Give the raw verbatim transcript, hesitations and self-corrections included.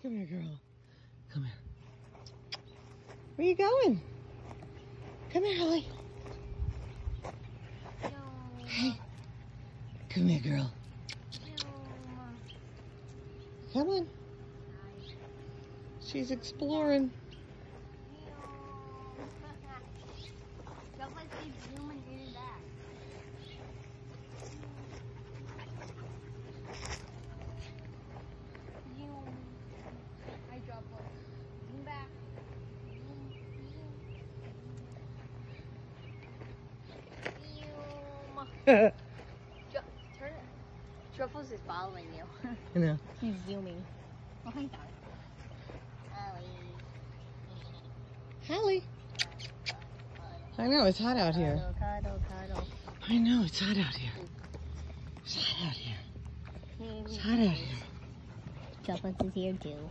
Come here, girl. Come here. Where you going? Come here, Holly. No. Hey. Come here, girl. No. Come on. She's exploring. Just like they zoom and get it back. You. I drop one. Zoom back. Zoom. Zoom. Turn it. Truffles is following you. I know. He's zooming. Oh my god. Holly. I know, it's hot out here. Cuddle, cuddle, cuddle. I know, it's hot out here. It's hot out here. It's hot out here. Truffles is here too.